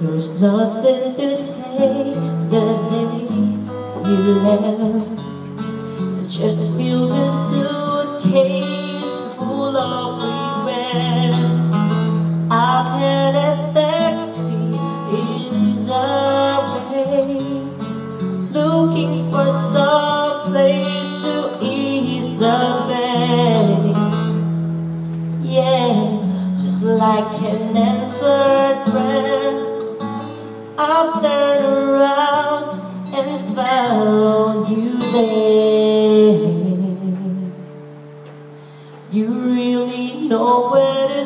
There's nothing to say the day you left. Just fill the suitcase full of regrets. I've had a taxi in the rain, looking for some place to ease the pain. Yeah, just like an answered prayer, I've turned around and found you there. You really know where to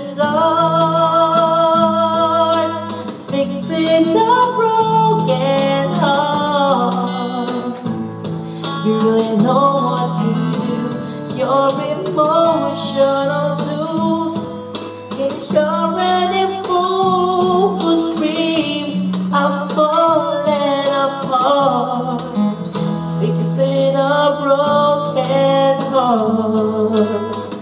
start fixing a broken heart. You really know what to do. Your emotional tools can cure any fool whose dreams are falling apart, fixing a broken heart.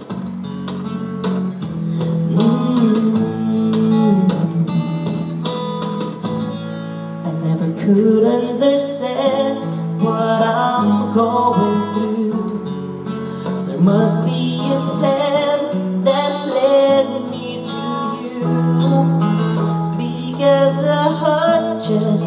I never could understand what I'm going through. There must be a plan that led me to you, because the hurt just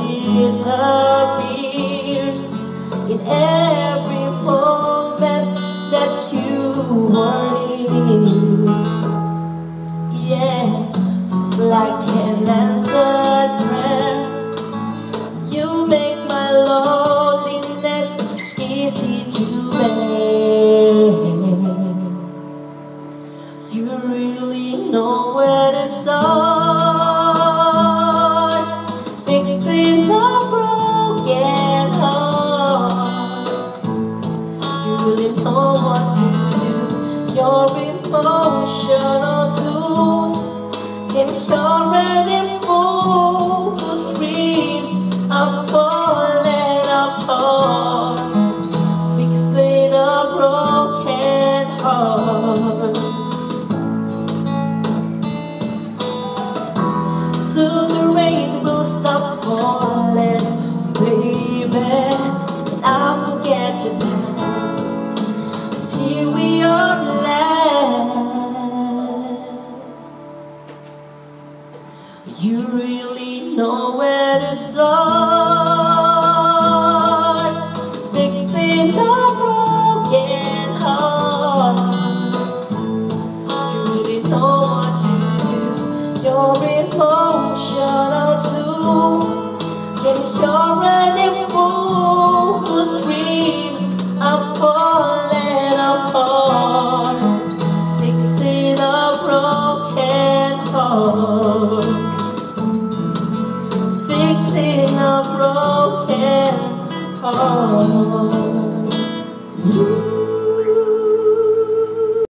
disappears in every moment that you were near. Yeah, it's like an answered prayer. You make my loneliness easy to bear. You really know where to start fixing a broken heart. You really know what to do. Your emotional tools can cure any fool whose dreams are falling apart, fixing a broken heart. Soon the rain will stop falling, baby, and I'll forget your past. 'Cause here we are last. You really know where to start fixing a broken heart. You really know what to do. Your emotional tool can cure any fool whose dreams are falling apart, fixing a broken heart, fixing a broken heart.